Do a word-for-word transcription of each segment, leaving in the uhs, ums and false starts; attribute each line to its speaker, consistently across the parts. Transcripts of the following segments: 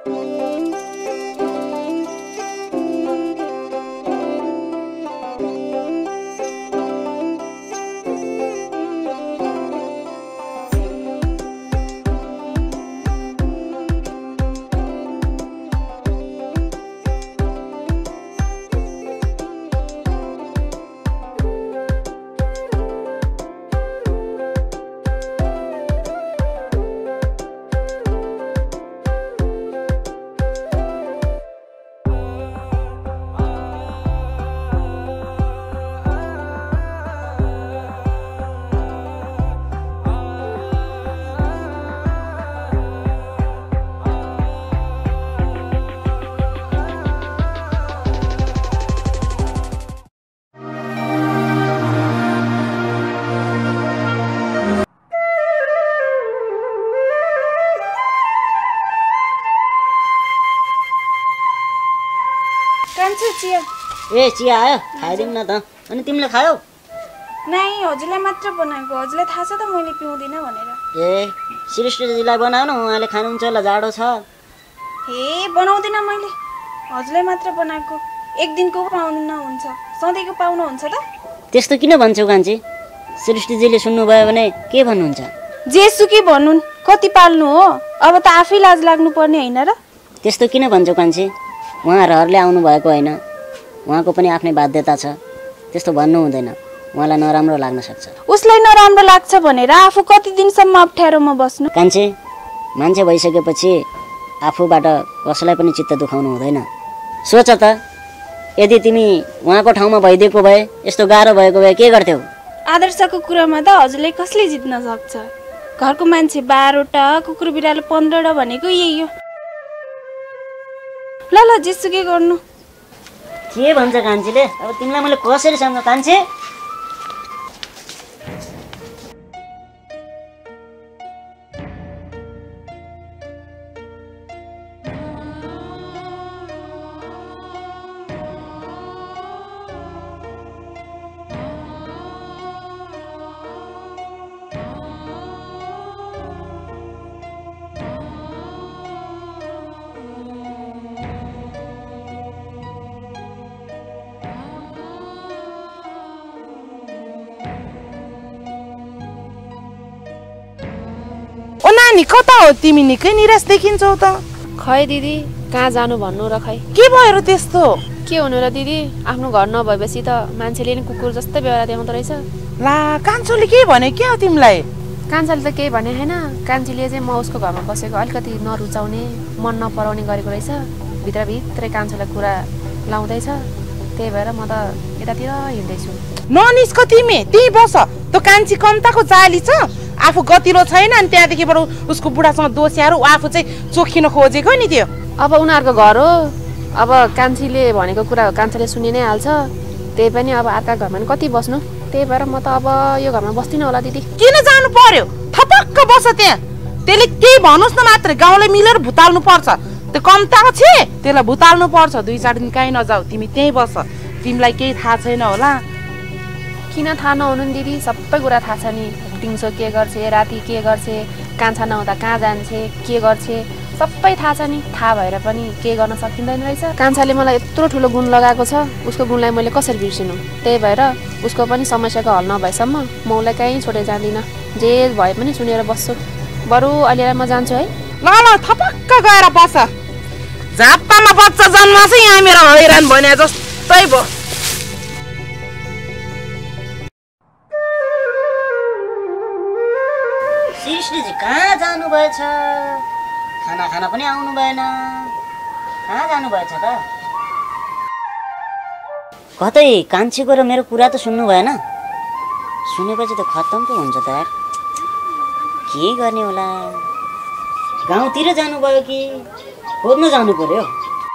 Speaker 1: चिया
Speaker 2: ए चिया आयो खाइदिउँ न त। अनि तिमीले खायौ?
Speaker 1: नै हजुरलाई मात्र बनाएको, हजुरलाई थाहा छ त मैले पिउँदिन भनेर।
Speaker 2: ए श्रेष्ठजीलाई बनाउनु, उहाँले खानुहुन्छ होला, जाडो छ।
Speaker 1: हे बनाउँदिन मैले, हजुरलाई मात्र बनाएको। एक दिनको पाउनु हुन्छ, सधैँको पाउनु हुन्छ त?
Speaker 2: त्यस्तो किन भन्छौ कान्छी? श्रेष्ठजीले सुन्नुभयो भने के भन्नुहुन्छ?
Speaker 1: जेसुकै भन्नुन्, कति पाल्नु हो, अब त आफै लाज लाग्नु पर्ने हैन र?
Speaker 2: त्यस्तो किन भन्छौ कान्छी? उहाँ रहरले आउनु भएको होइन, उहाँको पनि आफ्नै बाध्यता छ। त्यस्तो भन्नु हुँदैन, उहाँलाई नराम्रो लाग्न सक्छ।
Speaker 1: उसलाई नराम्रो लाग्छ भनेर आफू कति दिनसम्म अप्ठ्यारोमा बस्नु?
Speaker 2: कान्छी, मान्छे भइसकेपछि आफूबाट कसैलाई पनि चित्त दुखाउनु हुँदैन। सोच त, यदि तिमी उहाँको ठाउँमा भइदिएको भए, यस्तो गाह्रो भएको भए के गर्थ्यौ?
Speaker 1: आदर्शको कुरामा त हजुरले कसले जित्न सक्छ? घरको मान्छे बाह्रवटा, कुकुर बिरालो पन्ध्रवटा भनेको यही हो। ल ल जेसुकै गर्नु।
Speaker 2: के भन्छ कान्छीले? अब तिमीलाई मैले कसरी सम्झ कान्छी?
Speaker 3: नानी कता हो तिमी? निकै निराश देखिन्छौ त।
Speaker 4: खै दिदी, कहाँ जानु भन्नु र खै।
Speaker 3: के भयो र त्यस्तो?
Speaker 4: के हुनु र दिदी, आफ्नो घर नभएपछि त मान्छेले नि कुकुर जस्तै व्यवहार देखाउँदो रहेछ।
Speaker 3: ला कान्छोले के भने के हो तिमीलाई?
Speaker 4: कान्छाले त केही भने हैन, कान्छीले चाहिँ म उसको घरमा बसेको अलिकति नरुचाउने, मन नपराउने गरेको रहेछ। भित्रभित्रै कान्छोलाई कुरा लाउँदैछ, त्यही भएर म त यतातिर हिँड्दैछु।
Speaker 3: ननिस्क तिमी, त्यही बस। त कान्छी कम्ताको चाली छ, आफू गतिलो छैन, अनि त्यहाँदेखिबाट उसको बुढासँग दोस्याएर आफू चाहिँ चोखिन खोजेको नि त्यो।
Speaker 4: अब उनीहरूको घर हो, अब कान्छीले भनेको कुरा कान्छीले सुनि नै हाल्छ। त्यही पनि अब अर्का घरमा नि कति बस्नु, त्यही भएर म त अब यो घरमा बस्दिनँ होला दिदी।
Speaker 3: किन जानु पर्यो? थपक्क बस त्यहाँ। त्यसले केही भन्नुहोस् न मात्रै, गाउँले मिलेर भुताल्नु पर्छ। त्यो कम्ताको छे, त्यसलाई भुताल्नु पर्छ। दुई चार दिन कहीँ नजाऊ, तिमी त्यहीँ बस। तिमीलाई केही थाहा छैन होला?
Speaker 4: किन थाहा नहुनु नि दिदी, सबै कुरा थाहा छ नि। दिउँसो के गर्छ, राति के गर्छ, कान्छा नहुँदा कहाँ जान्छ, के गर्छ, सबै थाहा छ नि। थाहा भएर पनि के गर्न सकिँदैन रहेछ। कान्छाले मलाई यत्रो ठुलो गुण लगाएको छ, उसको गुणलाई मैले कसरी बिर्सिनु? त्यही भएर उसको पनि समस्याको हल नभएसम्म म उसलाई कहीँ छोडेर जाँदिनँ। जे भए पनि सुनेर बस्छु। बरु अहिले म जान्छु है।
Speaker 3: ल ल थपक्क गएर बस। झाप्पामा बच्चा जन्माछ, यहाँ मेरो हैरान भने जस्तै भयो।
Speaker 2: श्रेष्ठजी कहाँ जानुभएछ? खाना खाना पनि आउनु भएन, कहाँ जानुभएछ त? कतै कान्छीको र मेरो कुरा त सुन्नु भएन? सुनेपछि त खत्तम पो हुन्छ त यार। के गर्ने होला? गाउँतिर जानुभयो कि खोज्न जानु पर्यो?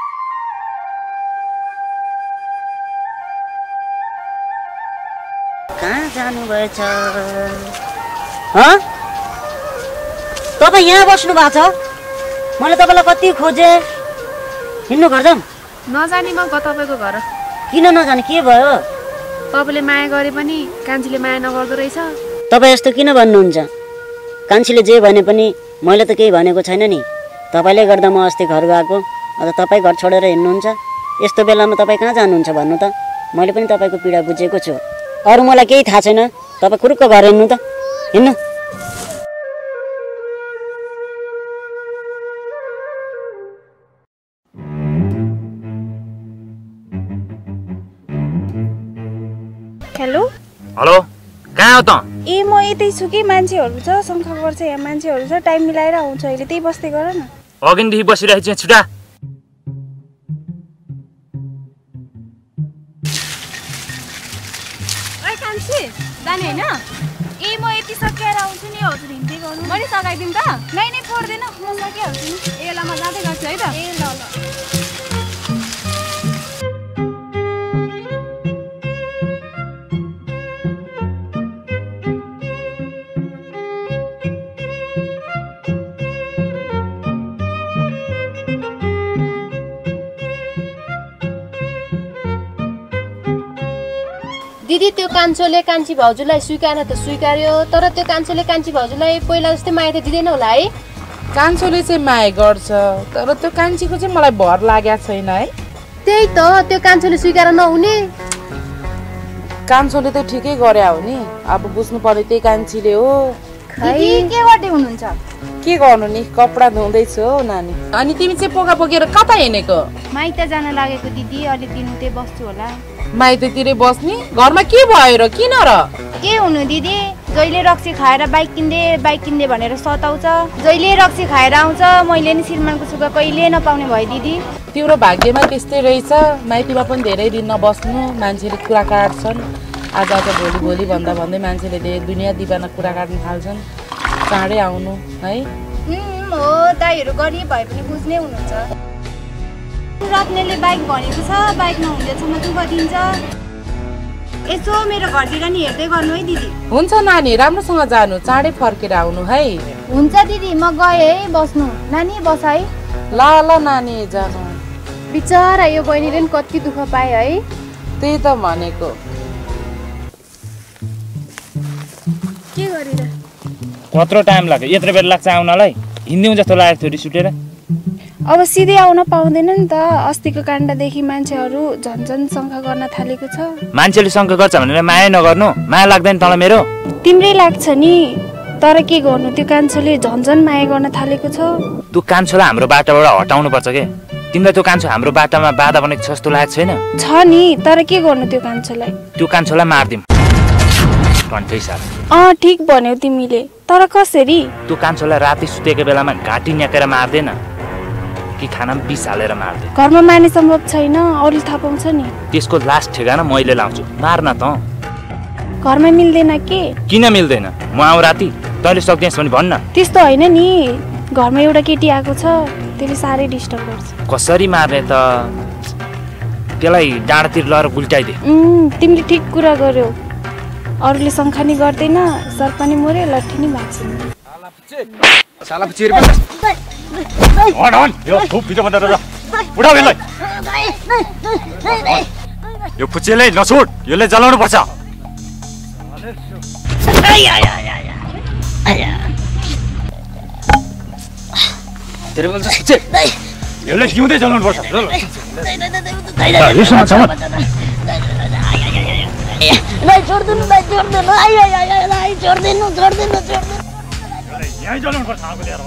Speaker 2: कहाँ जानुभएछ? हँ, तपाईँ यहाँ बस्नु भएको छ? मैले तपाईँलाई कति खोजेँ। हिँड्नु घर जाऊँ?
Speaker 4: नजाने म तपाईँको घर।
Speaker 2: किन नजाने, के भयो?
Speaker 4: तपाईँले माया गरे पनि कान्छीले माया नगर्दो रहेछ।
Speaker 2: तपाईँ यस्तो किन भन्नुहुन्छ? कान्छीले जे भने पनि मैले त केही भनेको छैन नि। तपाईँले गर्दा म अस्ति घर गएको, अन्त तपाईँ घर छोडेर हिँड्नुहुन्छ। यस्तो बेलामा तपाईँ कहाँ जानुहुन्छ भन्नु त? मैले पनि तपाईँको पीडा बुझेको छु। अरू मलाई केही थाहा छैन, तपाईँ खुरुक्क घर हिँड्नु त, हिँड्नु।
Speaker 1: हेलो
Speaker 5: हेलो, कहाँ हो त?
Speaker 1: ए म यतै छु कि, मान्छेहरू छ, शङ्का गर्छ यहाँ मान्छेहरू छ, टाइम मिलाएर आउँछ अहिले, त्यही बस्दै गर न।
Speaker 5: अघिदेखि बसिरहेको छु, छुटा।
Speaker 1: ओइ कान्छी जाने होइन? ए म यति सकिएर आउँछु नि, हजुर हिँड्दै गर्नु। मैले सघाइदिउँ त? नै नै पर्दैन, म सकिहाल्छु नि। ए ल म जाँदै गर्छु है त। ए ल ल।
Speaker 6: दिदी त्यो कान्छोले कान्छी भाउजूलाई स्वीकार्न त स्वीकार्यो, तर त्यो कान्छोले कान्छी भाउजूलाई पहिला जस्तै माया त दिँदैन होला है?
Speaker 3: कान्छोले चाहिँ माया गर्छ, तर त्यो कान्छीको चाहिँ मलाई भर लागेको छैन है।
Speaker 6: त्यही त, त्यो कान्छोले स्वीकार नहुने।
Speaker 3: कान्छोले त ठिकै गरे हो नि, अब बुझ्नु पर्ने त्यही कान्छीले हो।
Speaker 1: दिदी के गर्दै हुनुहुन्छ?
Speaker 3: के गर्नु नि, कपडा धुँदैछु हो नानी। अनि तिमी चाहिँ पोका पोकेर कता हिँडेको?
Speaker 1: माइत जान लागेको दिदी, अलि दिन उतै बस्छु होला।
Speaker 3: माइततिरै बस्ने? घरमा के भयो र, किन र?
Speaker 1: के हुनु दिदी, जहिले रक्सी खाएर बाइक किन्दे बाइक किन्दे भनेर सताउँछ, जहिले रक्सी खाएर आउँछ, मैले नि श्रीमानको सुख कहिले नपाउने भयो दिदी।
Speaker 3: तिम्रो भाग्यमा त्यस्तै रहेछ, माइतीमा पनि धेरै दिन नबस्नु, मान्छेले कुरा काट्छन्। आज आज भोलि भोलि भन्दा भन्दै मान्छेले धेरै दुनियाँ दिवाना कुरा काट्न थाल्छन्। चाँडै आउनु है।
Speaker 1: हो, दाइहरू गरिब भए पनि बुझ्ने हुनुहुन्छ। रत्नेले बाइक भनेको छ, बाइक नहुँदैछम्म दुःख दिन्छ। यसो मेरो घरतिर नि हेर्दै गर्नु है दिदी।
Speaker 3: हुन्छ नानी, राम्रोसँग जानु, चाँडै फर्केर आउनु है।
Speaker 1: हुन्छ दिदी, म गएँ है बस्नु। नानी बस है।
Speaker 3: ल ल नानी, जानु।
Speaker 1: बिचरा यो बहिनीले नि कति दुःख पाए है।
Speaker 3: त्यही त भनेको।
Speaker 1: के गरेर?
Speaker 5: कत्रो टाइम लाग्यो? यत्रो बेर लाग्छ आउनलाई? हिँड्दिउँ जस्तो लागेको थियो सुटेर।
Speaker 1: अब सिधै आउन पाउँदैन नि त, अस्तिको काण्डदेखि मान्छेहरू झन् झन् शङ्का गर्न थालेको छ।
Speaker 5: मान्छेले शङ्का गर्छ भनेर माया नगर्नु, माया लाग्दैन तँलाई मेरो?
Speaker 1: तिम्रै लाग्छ नि, तर के गर्नु, त्यो कान्छोले झन् झन् माया गर्न थालेको छ।
Speaker 5: तँ कान्छोलाई हाम्रो बाटाबाट हटाउनु पर्छ के? तिमीलाई त्यो कान्छो हाम्रो बाटामा बाधा बनेको छ जस्तो लागेको छैन?
Speaker 1: छ नि, तर के गर्नु त्यो कान्छोलाई?
Speaker 5: त्यो कान्छोलाई मारिदिउँ। कन्ठै साथ।
Speaker 1: अँ ठिक भन्यौ तिमीले, तर कसरी?
Speaker 5: त्यो कान्छोलाई राति सुतेको बेलामा घाँटी न्याकेर मार्दैन कि खानामा बिस हालेर मार्दै?
Speaker 1: घरमा माने सम्भव छैन, अरूले थाहा पाउँछ नि।
Speaker 5: त्यसको लास्ट ठेगाना मैले लाउँछु, मार्न त।
Speaker 1: घरमा मिल्दैन के?
Speaker 5: किन मिल्दैन? म आउँ राति, तैँले सक्दैछस् भने भन्न।
Speaker 1: त्यस्तो होइन नि, घरमा एउटा केटी आएको छ, त्यसले साह्रै डिस्टर्ब गर्छ।
Speaker 5: कसरी मार्ने त? त्यसलाई डाँडातिर लगेर गुल्टाइदे।
Speaker 1: तिमीले ठिक कुरा गर्यौ, अरूले शङ्का नि गर्दैन, सर्प नि मर्यो, लट्ठी नि भाग्छ।
Speaker 7: साला चिर हन हन यो थुप भित्र बन्द र उठाउ यसलाई। यो फुच्चेलाई नछोड, यसले जलाउनु पर्छ। तेरे बोल्छ फुच्चे, यसलाई जिउँदै जलाउनु पर्छ। यसमा छ
Speaker 2: भाइ छोड्दिनु, भाइ छोड्दिनु, आइ आइ आइ आइ छोड्दिनु, छोड्दिनु, छोड्दिनु।
Speaker 7: यहीँ जलाउनु पर्छ आगो लिएर।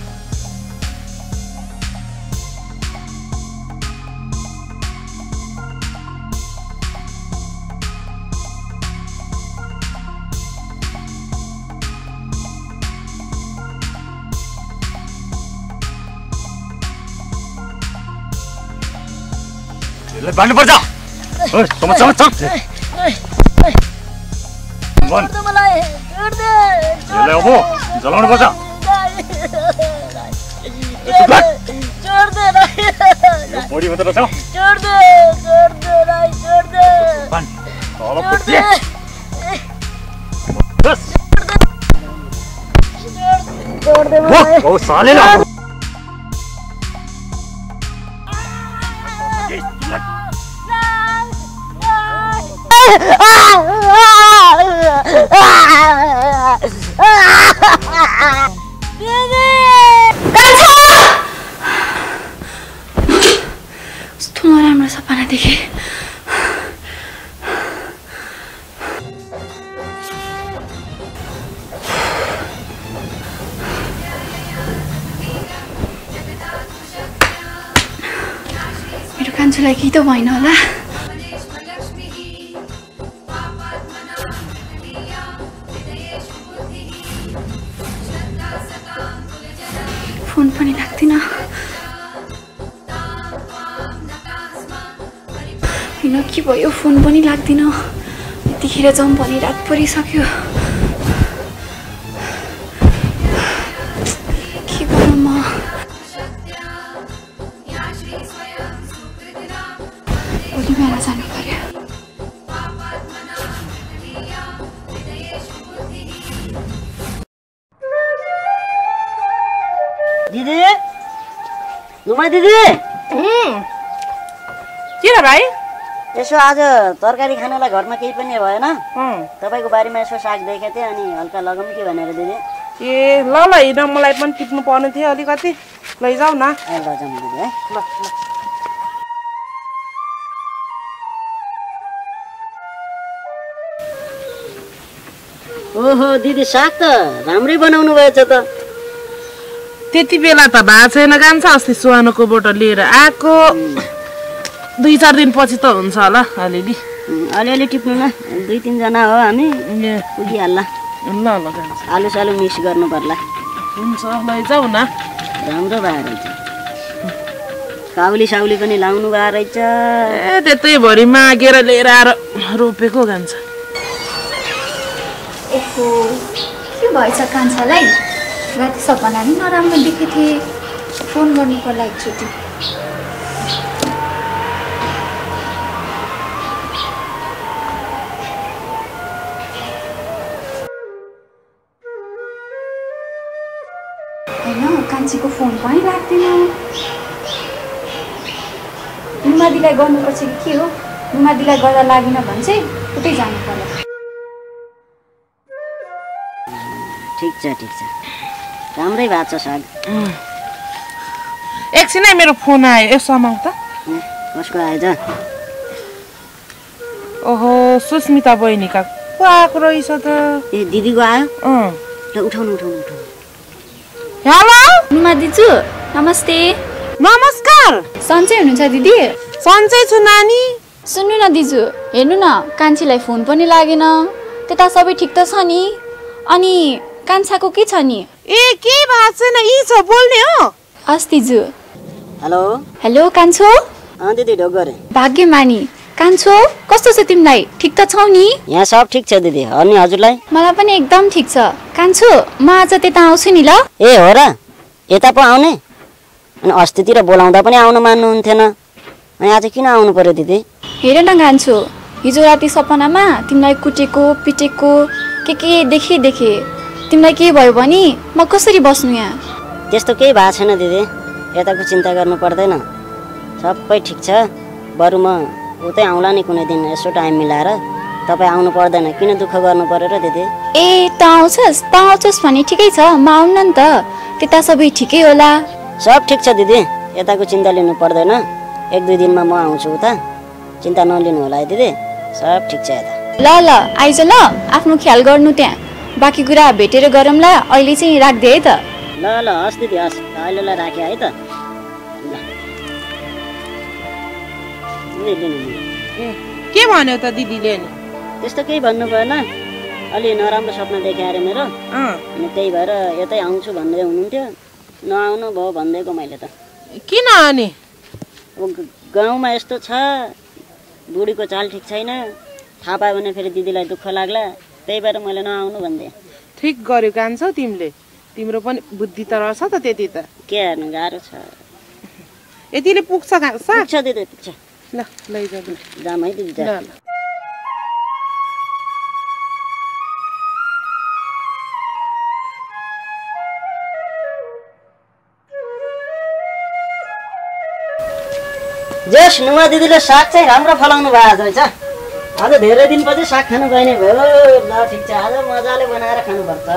Speaker 7: यसलाई बाँड्नु पर्छ। ओइ तम चल चल भन
Speaker 2: मलाई छोड दे,
Speaker 7: यसलाई अब जलाउनु पर्छ।
Speaker 2: छोड दे राई,
Speaker 7: यो बडी मात्र छ।
Speaker 2: छोड दे, छोड दे राई, छोड दे।
Speaker 7: भन तल पुग्छ। बस
Speaker 2: छोड दे मलाई।
Speaker 7: ओ साले ल
Speaker 8: नराम्रो सपना देखेँ। मेरो कान्छुलाई केही त भएन होला। फोन पनि लाग्दैन। होइन के भयो, फोन पनि लाग्दैन। यतिखेर जाउँ भने रात परिसक्यो। के गरौँ म? भोलि बिहान जानु पर्यो।
Speaker 2: दिदी, नुमा दिदी।
Speaker 3: किन भाइ?
Speaker 2: यसो आज तरकारी खानालाई घरमा केही पनि भएन। तपाईँको बारीमा यसो साग देखेको थिएँ, अनि हल्का लगाउँ कि भनेर दिदी।
Speaker 3: ए ल ल हिँड, मलाई पनि टिप्नु पर्ने थियो अलिकति। लैजाऊ न।
Speaker 2: ए लैजाउँ दिदी है।
Speaker 3: ल ल।
Speaker 2: ओहो दिदी, साग त राम्रै बनाउनु भएछ त।
Speaker 3: त्यति बेला त भएको छैन कान्छ, अस्ति सुहानुकोबाट लिएर आएको। दुई चार दिन पछि त हुन्छ होला अलिअलि।
Speaker 2: अलिअलि टिप्नु न, दुई तिनजना हो हामी, पुगिहाल्ला।
Speaker 3: ल ल कान्छ।
Speaker 2: आलु सालु मिक्स गर्नु पर्ला।
Speaker 3: हुन्छ लैजाऊ न।
Speaker 2: राम्रो भयो रहेछ। काउली साउली पनि लाउनु भयो रहेछ।
Speaker 3: ए त्यतै भरि मागेर लिएर आएर रोपेको कान्छ।
Speaker 8: ओहो के भएछ कान्छालाई? राति सपना नि नराम्रो देखेको थिएँ। फोन गर्नु पर्ला एकचोटि। होइन कान्छीको फोन पनि लाग्दैन। नुमादिलाई गर्नुपर्छ कि के हो? नुमादिलाई गर्दा लागेन भने चाहिँ उतै जानु पर्ला।
Speaker 2: ठिक छ ठिक छ, राम्रै भएको छ साग।
Speaker 3: एकछिनै मेरो फोन आयो। यसो समाउ त।
Speaker 2: कसको आएछ?
Speaker 3: ओहो सुस्मिता बहिनीका को आएको रहेछ त।
Speaker 2: ए दिदीको आयो?
Speaker 3: अँ
Speaker 2: ल उठाउनु उठाउनु उठाउनु।
Speaker 8: हेलो नुमा दिजु, नमस्ते।
Speaker 3: नमस्कार।
Speaker 8: सन्चै हुनुहुन्छ दिदी?
Speaker 3: सन्चै छु नानी।
Speaker 8: सुन्नु न दिजु, हेर्नु न कान्छीलाई फोन पनि लागेन। त्यता सबै ठिक त छ नि? अनि कान्छाको के छ नि?
Speaker 3: ए के भएको छैन, यी छ बोल्ने हो।
Speaker 8: हस् दिजु।
Speaker 2: हेलो
Speaker 8: हेलो कान्छो।
Speaker 2: अँ दिदी ढोक गरे।
Speaker 8: भाग्यमानी। कान्छो कस्तो छ तिमीलाई? ठिक त छौ नि?
Speaker 2: यहाँ सब ठिक छ दिदी। अनि हजुरलाई?
Speaker 8: मलाई पनि एकदम ठिक छ। कान्छो म आज त्यता आउँछु नि ल।
Speaker 2: ए हो र, यता पो आउने? अनि अस्तितिर बोलाउँदा पनि आउनु मान्नुहुन्थेन, अनि आज किन आउनु पर्यो दिदी?
Speaker 8: हेर न कान्छो, हिजो राति सपनामा तिमीलाई कुटेको पिटेको के के देखे देखे। तिमीलाई के भयो भने म कसरी बस्नु यहाँ?
Speaker 2: त्यस्तो केही भएको छैन दिदी, यताको चिन्ता गर्नु पर्दैन, सबै ठिक छ। बरु म उतै आउँला नि कुनै दिन यसो टाइम मिलाएर। तपाईँ आउनु पर्दैन, किन दुःख गर्नु पर्यो र दिदी?
Speaker 8: ए त आउँछस् त आउँछस् भने ठिकै छ, म आउन नि त। त्यता सबै ठिकै होला?
Speaker 2: सब ठिक छ दिदी, यताको चिन्ता लिनु पर्दैन। एक दुई दिनमा म आउँछु उता, चिन्ता नलिनु होला है दिदी। सब ठिक छ यता।
Speaker 8: ल ल आइज ल, आफ्नो ख्याल गर्नु त्यहाँ। बाँकी कुरा भेटेर गरौँला, अहिले चाहिँ राख्दे है त।
Speaker 2: ल ल हस् दिदी हस्, अहिलेलाई राखेँ है त।
Speaker 3: के भन्यो त दिदीले? नि
Speaker 2: त्यस्तो केही भन्नु भएन, अलि नराम्रो सपना देखे अरे मेरो। अनि त्यही भएर यतै आउँछु भन्दै हुनुहुन्थ्यो, नआउनु भयो भनिदिएको मैले त।
Speaker 3: किन? अनि
Speaker 2: अब गाउँमा यस्तो छ, बुढीको चाल ठिक छैन, थाहा पायो भने फेरि दिदीलाई दुःख लाग्ला, त्यही भएर मैले नआउनु भनिदिएँ।
Speaker 3: ठिक गर्यो कान्छौ तिमीले, तिम्रो पनि बुद्धि त रहेछ त। त्यति त
Speaker 2: के हेर्नु गाह्रो छ।
Speaker 3: यतिले पुग्छ
Speaker 2: पुग्छ दिदी पुग्छ।
Speaker 3: ल लैजाऊ
Speaker 2: जाम है दिदी।
Speaker 3: ल ल।
Speaker 2: जस नुमा दिदीले साग चाहिँ राम्रो फलाउनु भएको रहेछ। आज धेरै दिनपछि साग खानु पाइने भयो। ल ठिक छ, आज मजाले बनाएर खानुपर्छ।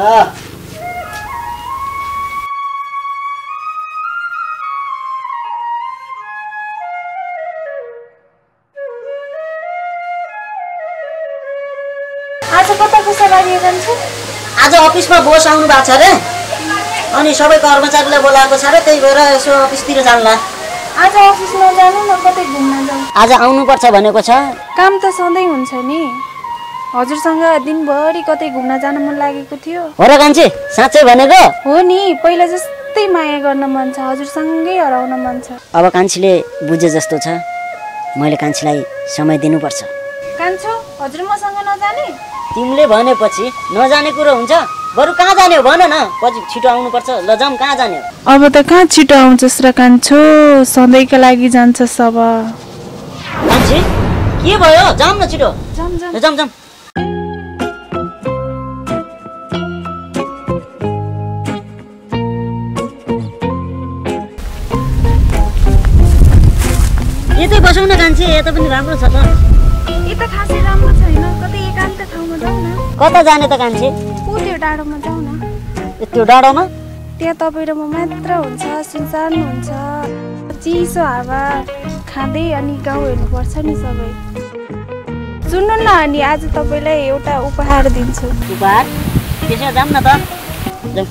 Speaker 8: आज कता कसो लागि कान्छो?
Speaker 2: आज अफिसमा बोस आउनु भएको छ रे, अनि सबै कर्मचारीलाई बोलाएको छ रे, त्यही भएर यसो अफिसतिर जान्ला।
Speaker 8: आज अफिस नजानु न, कतै घुम्न जाऊ।
Speaker 2: आज आउनुपर्छ भनेको छ।
Speaker 8: काम त सधैँ हुन्छ नि। हजुरसँग दिनभरि कतै घुम्न जान मन लागेको थियो।
Speaker 2: हो र कान्छी, साँच्चै भनेको?
Speaker 8: हो नि, पहिला जस्तै माया गर्न मन छ, हजुरसँगै हराउन मन छ।
Speaker 2: अब कान्छीले बुझे जस्तो छ, मैले कान्छीलाई समय दिनुपर्छ।
Speaker 8: कान्छो, हजुर मसँग नजाने?
Speaker 2: तिमीले भनेपछि नजाने कुरो हुन्छ? बरु कहाँ जाने हो भन न, पछि छिटो आउनुपर्छ। ल जाऊँ, कहाँ जाने हो?
Speaker 8: अब त कहाँ छिटो आउँछस् र कान्छो, सधैँका लागि जान्छस् अब।
Speaker 2: कान्छी के भयो? जाऊँ न छिटो।
Speaker 8: जाम जाम
Speaker 2: जाऊँ जाऊँ। यतै बसौँ न कान्छी, यता पनि राम्रो छ त।
Speaker 8: यता खासै राम्रो छैन, कतै एकान्त ठाउँमा जाऊ न।
Speaker 2: कता जाने त कान्छी?
Speaker 8: ऊ त्यो डाँडोमा जाऊ न।
Speaker 2: त्यो डाँडोमा?
Speaker 8: त्यहाँ तपाईँ र म मात्र हुन्छ, सुनसान हुन्छ, चिसो हावा खाँदै अनि गाउँ हेर्नुपर्छ नि सबै। सुन्नु न, अनि आज तपाईँलाई एउटा उपहार दिन्छु।
Speaker 2: उपहार? त्यसो जाऊँ न त। जाऊँ।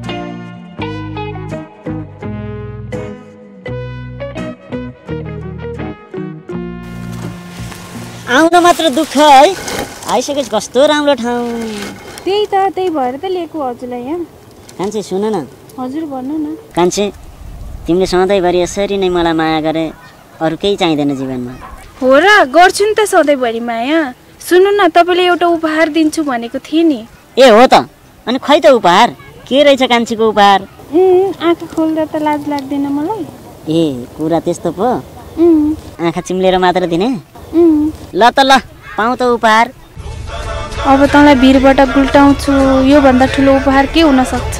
Speaker 2: आउन मात्र दुःख है, आइसकेपछि कस्तो राम्रो ठाउँ।
Speaker 8: त्यही त, त्यही भएर त लिएको हजुरलाई यहाँ।
Speaker 2: कान्छी सुन न।
Speaker 8: हजुर भन्नु न।
Speaker 2: कान्छी, तिमीले सधैँभरि यसरी नै मलाई माया गरे, अरू केही चाहिँदैन जीवनमा।
Speaker 8: हो र, गर्छु नि त सधैँभरि माया। सुन्नु न, तपाईँले एउटा उपहार दिन्छु भनेको थिएँ नि।
Speaker 2: ए हो त, अनि खै त उपहार के रहेछ कान्छीको उपहार?
Speaker 8: आँखा खोल्दा त लाज लाग्दैन मलाई।
Speaker 2: ए कुरा त्यस्तो पो? आँखा चिम्लेर मात्र दिने? ल त ल, पाउँ त उपहार।
Speaker 8: अब तँलाई भिरबाट गुल्टाउँछु, योभन्दा ठुलो उपहार के हुन सक्छ?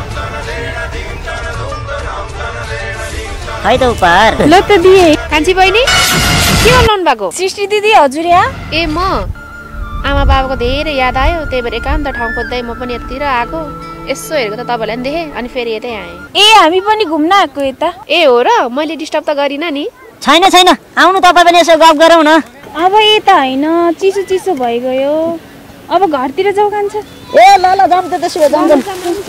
Speaker 2: खै त उपहार।
Speaker 8: ल त दिए।
Speaker 4: कान्छी बहिनी के गर्नु भएको?
Speaker 8: सृष्टि दिदी हजुर यहाँ?
Speaker 4: ए म आमा बाबाको धेरै याद आयो, त्यही भएर एकान्त ठाउँ खोज्दै म पनि यतातिर आएको। यसो हेरेको त तपाईँलाई पनि देखेँ, अनि फेरि यतै आएँ।
Speaker 8: ए हामी पनि घुम्न आएको यता।
Speaker 4: ए हो र, मैले डिस्टर्ब त गरिनँ नि?
Speaker 2: छैन छैन, आउनु तपाईँ पनि यसो गफ गरौँ न।
Speaker 8: अब यता होइन, चिसो चिसो भइगयो, अब घरतिर जाऊ कान्छ।
Speaker 2: ए ल ल जाऊँ त, त्यसो भए जाऊँ जाऊँ।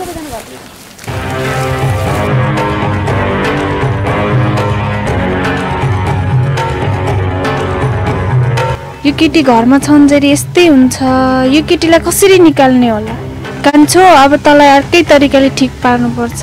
Speaker 8: यो केटी घरमा छन्जेरी यस्तै हुन्छ, यो केटीलाई कसरी निकाल्ने होला? कान्छो, अब तँलाई अर्कै तरिकाले ठिक पार्नुपर्छ।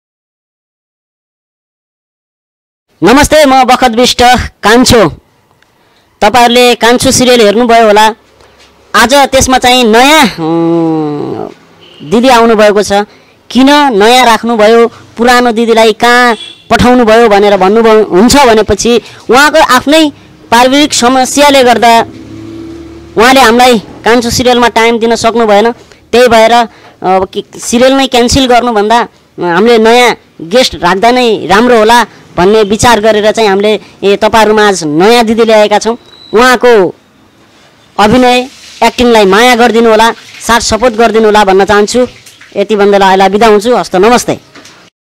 Speaker 2: नमस्ते, म बखत बिष्ट कान्छो। तपाईँहरूले कान्छो सिरियल हेर्नुभयो होला। आज त्यसमा चाहिँ नयाँ दिदी आउनुभएको छ। किन नयाँ राख्नुभयो, पुरानो दिदीलाई कहाँ पठाउनु भयो भनेर भन्नुभयो हुन्छ भनेपछि उहाँको आफ्नै पारिवारिक समस्याले गर्दा उहाँले हामीलाई कान्छो सिरियलमा टाइम दिन सक्नु भएन। त्यही भएर अब सिरियल नै क्यान्सल गर्नुभन्दा हामीले नयाँ गेस्ट राख्दा नै राम्रो होला भन्ने विचार गरेर चाहिँ हामीले ए तपाईँहरूमा आज नयाँ दिदी ल्याएका छौँ। उहाँको अभिनय एक्टिङलाई माया गरिदिनु होला, साथ सपोर्ट गरिदिनु होला भन्न चाहन्छु। यति भन्दै अहिले बिदा हुन्छु। हस्त नमस्ते।